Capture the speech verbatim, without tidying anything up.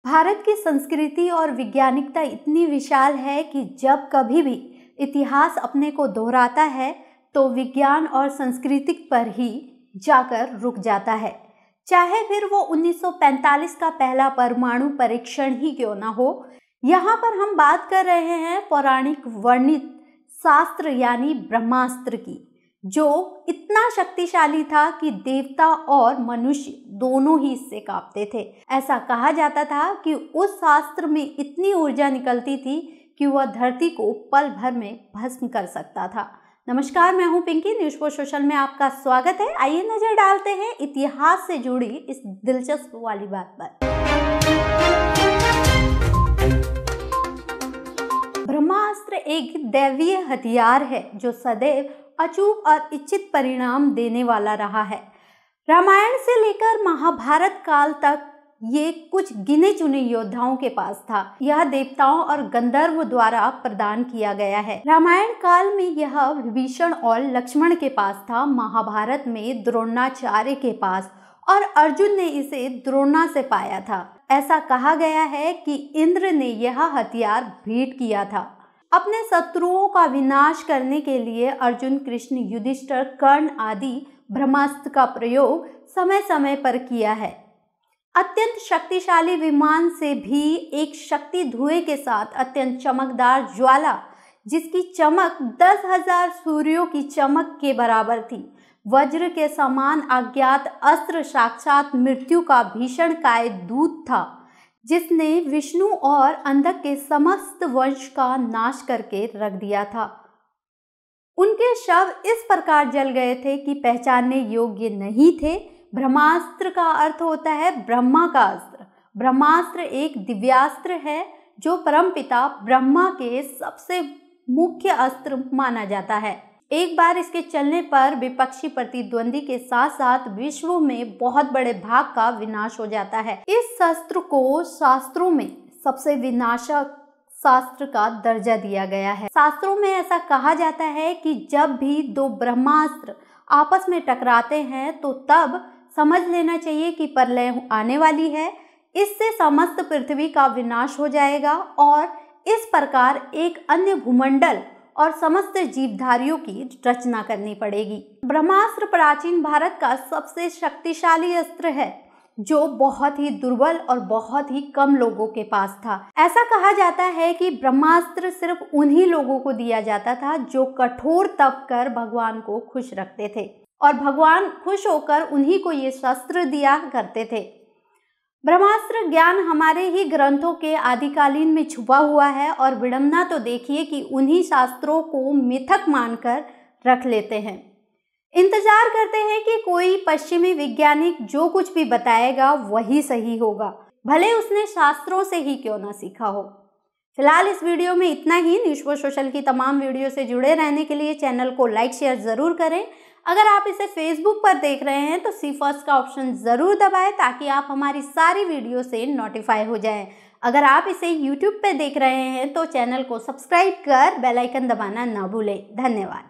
भारत की संस्कृति और वैज्ञानिकता इतनी विशाल है कि जब कभी भी इतिहास अपने को दोहराता है तो विज्ञान और संस्कृति पर ही जाकर रुक जाता है। चाहे फिर वो उन्नीस सौ पैंतालीस का पहला परमाणु परीक्षण ही क्यों ना हो। यहाँ पर हम बात कर रहे हैं पौराणिक वर्णित शास्त्र यानी ब्रह्मास्त्र की, जो इतना शक्तिशाली था कि देवता और मनुष्य दोनों ही इससे कांपते थे। ऐसा कहा जाता था कि उस शास्त्र में इतनी ऊर्जा निकलती थी कि वह धरती को पल भर में भस्म कर सकता था। नमस्कार, मैं हूं पिंकी। न्यूज़ पोस्ट सोशल में आपका स्वागत है। आइए नजर डालते हैं इतिहास से जुड़ी इस दिलचस्प वाली बात पर। ब्रह्मास्त्र एक दैवीय हथियार है जो सदैव अचूक और इच्छित परिणाम देने वाला रहा है। रामायण से लेकर महाभारत काल तक ये कुछ गिने चुने योद्धाओं के पास था। यह देवताओं और गंधर्व द्वारा प्रदान किया गया है। रामायण काल में यह विभीषण और लक्ष्मण के पास था, महाभारत में द्रोणाचार्य के पास, और अर्जुन ने इसे द्रोणा से पाया था। ऐसा कहा गया है कि इंद्र ने यह हथियार भेंट किया था। अपने शत्रुओं का विनाश करने के लिए अर्जुन, कृष्ण, युधिष्ठिर, कर्ण आदि ब्रह्मास्त्र का प्रयोग समय समय पर किया है। अत्यंत शक्तिशाली विमान से भी एक शक्ति धुएं के साथ अत्यंत चमकदार ज्वाला, जिसकी चमक दस हजार सूर्यों की चमक के बराबर थी, वज्र के समान अज्ञात अस्त्र साक्षात मृत्यु का भीषण काय दूत था, जिसने विष्णु और अंधक के समस्त वंश का नाश करके रख दिया था। उनके शव इस प्रकार जल गए थे कि पहचानने योग्य नहीं थे। ब्रह्मास्त्र का अर्थ होता है ब्रह्मा का अस्त्र। ब्रह्मास्त्र एक दिव्यास्त्र है जो परमपिता ब्रह्मा के सबसे मुख्य अस्त्र माना जाता है। एक बार इसके चलने पर विपक्षी प्रतिद्वंदी के साथ साथ विश्व में बहुत बड़े भाग का विनाश हो जाता है। इस शस्त्र को शास्त्रों में सबसे विनाशक शास्त्र का दर्जा दिया गया है। शास्त्रों में ऐसा कहा जाता है कि जब भी दो ब्रह्मास्त्र आपस में टकराते हैं तो तब समझ लेना चाहिए कि प्रलय आने वाली है। इससे समस्त पृथ्वी का विनाश हो जाएगा और इस प्रकार एक अन्य भूमंडल और समस्त जीवधारियों की रचना करनी पड़ेगी। ब्रह्मास्त्र प्राचीन भारत का सबसे शक्तिशाली अस्त्र है जो बहुत ही दुर्बल और बहुत ही कम लोगों के पास था। ऐसा कहा जाता है कि ब्रह्मास्त्र सिर्फ उन्हीं लोगों को दिया जाता था जो कठोर तप कर भगवान को खुश रखते थे और भगवान खुश होकर उन्हीं को ये शस्त्र दिया करते थे। ब्रह्मास्त्र ज्ञान हमारे ही ग्रंथों के आदिकालीन में छुपा हुआ है और विडंबना तो देखिए कि उन्हीं शास्त्रों को मिथक मानकर रख लेते हैं। इंतजार करते हैं कि कोई पश्चिमी वैज्ञानिक जो कुछ भी बताएगा वही सही होगा, भले उसने शास्त्रों से ही क्यों ना सीखा हो। फिलहाल इस वीडियो में इतना ही। न्यूज़ पोस्ट सोशल की तमाम वीडियो से जुड़े रहने के लिए चैनल को लाइक शेयर ज़रूर करें। अगर आप इसे फेसबुक पर देख रहे हैं तो सी फर्स्ट का ऑप्शन ज़रूर दबाएं ताकि आप हमारी सारी वीडियो से नोटिफाई हो जाएं। अगर आप इसे यूट्यूब पर देख रहे हैं तो चैनल को सब्सक्राइब कर बेल आइकन दबाना ना भूलें। धन्यवाद।